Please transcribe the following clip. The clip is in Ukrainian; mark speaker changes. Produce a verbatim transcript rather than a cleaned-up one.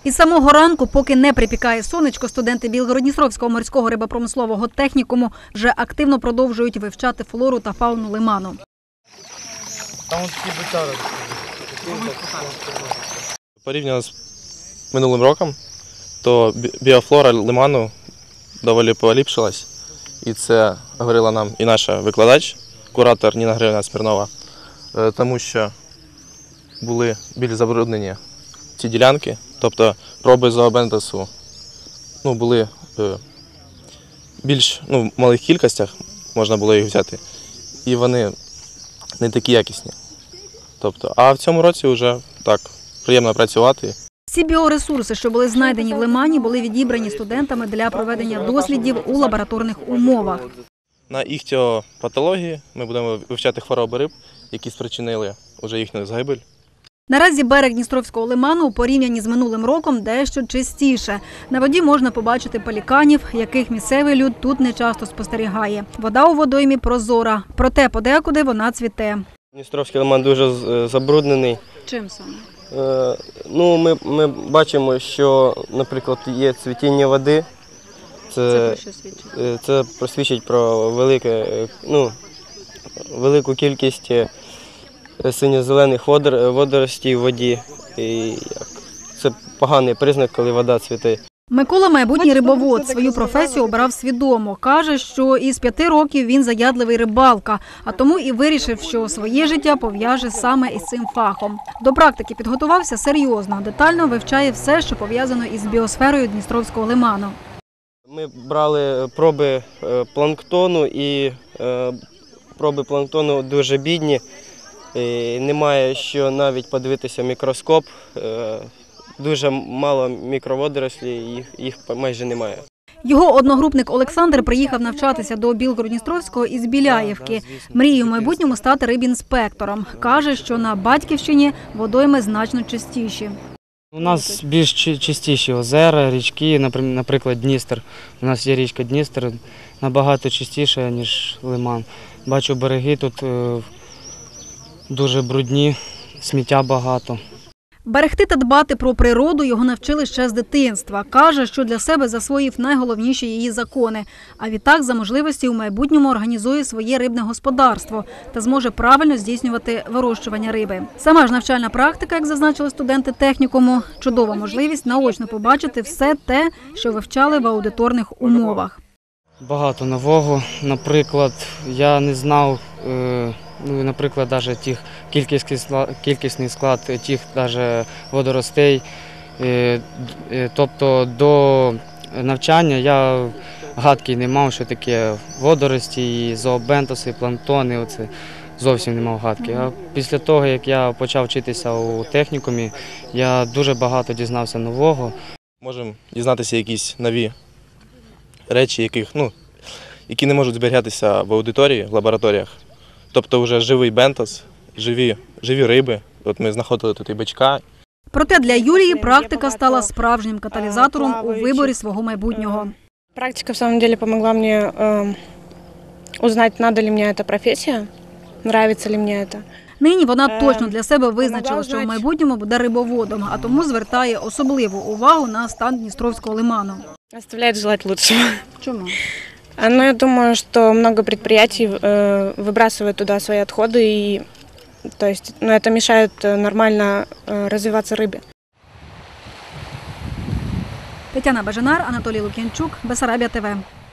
Speaker 1: Із самого ранку, поки не припікає сонечко, студенти Білгород-Дністровського морського рибопромислового технікуму вже активно продовжують вивчати флору та фауну лиману.
Speaker 2: Порівняно з минулим роком, то біофлора лиману доволі поліпшилась. І це говорила нам і наша викладач, куратор Ніна Григорівна Смірнова, тому що були більш забруднені ці ділянки, тобто проби зообентосу ну, були в більш ну, малих кількостях, можна було їх взяти, і вони не такі якісні. Тобто, а в цьому році вже так приємно працювати.
Speaker 1: Всі біоресурси, що були знайдені в лимані, були відібрані студентами для проведення дослідів у лабораторних умовах.
Speaker 2: На іхтіопатології ми будемо вивчати хвороби риб, які спричинили вже їхню загибель.
Speaker 1: Наразі берег Дністровського лиману у порівнянні з минулим роком дещо чистіше. На воді можна побачити пеліканів, яких місцевий люд тут не часто спостерігає. Вода у водоймі прозора, проте подекуди вона цвіте.
Speaker 3: Дністровський лиман дуже забруднений.
Speaker 1: Чим саме?
Speaker 3: Е, ну, ми, ми бачимо, що, наприклад, є цвітіння води. Це,
Speaker 1: Це про що свідчить?
Speaker 3: Це просвідчить про велике, ну, велику кількість синьо-зелених водор, водоростей в воді. І це поганий признак, коли вода цвіте.
Speaker 1: Микола – майбутній рибовод. Свою професію обрав свідомо. Каже, що із п'яти років він заядливий рибалка, а тому і вирішив, що своє життя пов'яже саме із цим фахом. До практики підготувався серйозно, детально вивчає все, що пов'язано із біосферою Дністровського лиману.
Speaker 3: Ми брали проби планктону, і проби планктону дуже бідні. І немає що навіть подивитися в мікроскоп. Дуже мало мікроводорослів, їх, їх майже немає.
Speaker 1: Його одногрупник Олександр приїхав навчатися до Білгород-Дністровського із Біляєвки. Мріє в майбутньому стати рибінспектором. Каже, що на Батьківщині водойми значно чистіші.
Speaker 4: У нас більш чистіші озера, річки, наприклад, Дністер. У нас є річка Дністер, набагато чистіша, ніж лиман. Бачу, береги тут дуже брудні, сміття багато.
Speaker 1: Берегти та дбати про природу його навчили ще з дитинства. Каже, що для себе засвоїв найголовніші її закони. А відтак за можливості у майбутньому організує своє рибне господарство та зможе правильно здійснювати вирощування риби. Сама ж навчальна практика, як зазначили студенти технікуму, чудова можливість наочно побачити все те, що вивчали в аудиторних умовах.
Speaker 4: Багато нового. Наприклад, я не знав, ну, наприклад, навіть тих кількісний склад, кількісний склад тих навіть водоростей. Тобто до навчання я гадки не мав, що таке водорості, зообентоси, планктони. Оце зовсім не мав гадки. А після того, як я почав вчитися у технікумі, я дуже багато дізнався нового.
Speaker 2: Можемо дізнатися якісь нові речі, яких, ну, які не можуть зберігатися в аудиторії, в лабораторіях. Тобто вже живий бентос, живі, живі риби. От ми знаходили тут і бичка.
Speaker 1: Проте для Юлії практика стала справжнім каталізатором у виборі свого майбутнього.
Speaker 5: Практика, в самом деле, помогла мне э, узнать, надо ли мне эта профессия, нравится ли мне это.
Speaker 1: Нині вона точно для себе визначила, що в майбутньому буде рибоводом, а тому звертає особливу увагу на стан Дністровського лиману.
Speaker 5: Оставляет желать лучшего.
Speaker 1: Чому?
Speaker 5: Ну, я думаю, что много предприятий э, выбрасывают туда свои отходы, и то есть, ну, это мешает нормально э, развиваться рыбе.
Speaker 1: Тетяна Бажанар, Анатолій Лук'янчук, Бессарабія ТВ.